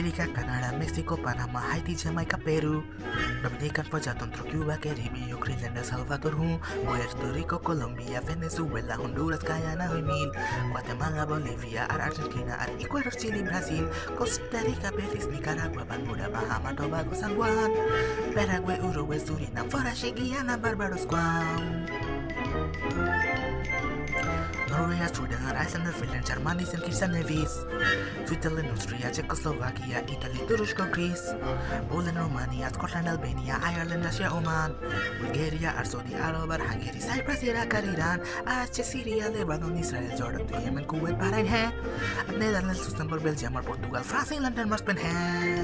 América, Canadá, México, Panamá, Haití, Jamaica, Perú, Dominican, प्रजातंत्र, Cuba, Caribe, Greenland, El Salvador हूँ, Puerto Rico, Colombia, Venezuela, Honduras, Guyana, Huimil, Guatemala, Bolivia, Argentina, Ecuador, Chile, Brasil, Costa Rica, Belize, Nicaragua, Bermuda, Bahama, Tobago, San Juan, Paraguay, Uruguay, Surinam, Farache, Guyana, Barbados, Guam, Norway, Sweden, Iceland, Finland, Germany, St. Kitts and Nevis, Switzerland, Austria, Czechoslovakia, Italy, Turkey, Greece, Poland, Romania, Scotland, Albania, Ireland, Russia, Oman, Bulgaria, Saudi Arabia, Hungary, Cyprus, Iraq, Iran, Syria, Lebanon, Israel, Jordan, Yemen, Kuwait, Bahrain है, अब Netherlands, Luxembourg, Belgium और Portugal, France, England, Denmark, Spain है,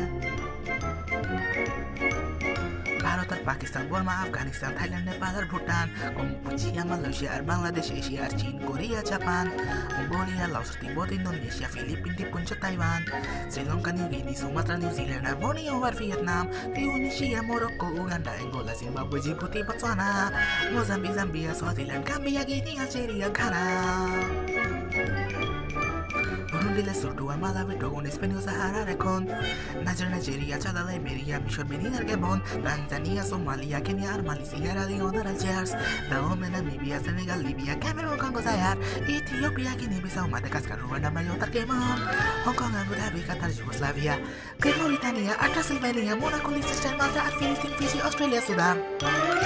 भारत और Pakistan, Burma, Afghanistan, Thailand, Nepal और Bhutan, Cambodia, Malaysia और Bangladesh, Asia और चीन, Korea, Japan, Mongolia, Laos, तिब्बत, इंडोनेशिया, फिलीपीन, द्वीपपुंज, Taiwan, Sri Lanka, New Guinea, Sumatra, New Zealand और बोर्नियो और Vietnam, Tunisia, Morocco, Uganda, Angola, Zimbabwe, Djibouti, Botswana, Mozambique, Zambia, Swaziland, Gambia, Guinea, Algeria, Ghana, Burundi, Lesotho, Malawi, Togo, Español, Sahara, Recon, Nigeria, Chad, Liberia, Michel, Benin, Gabon, Tanzania, Somalia, Kenya, Mali, Sierra Leone, Algiers, Dahomey, Namibia, Senegal, Libya, Cameroon, Congo, Zaire, Ethiopia, Guinea-Bissau, Madagascar, Rwanda, Mayotte, Gabon, Hong Kong, Abu Dhabi, Qatar, Yugoslavia, Mauritania, Transylvania, Monaco, Liechtenstein, Malta, Philippines, Fiji, Australia, Sudan.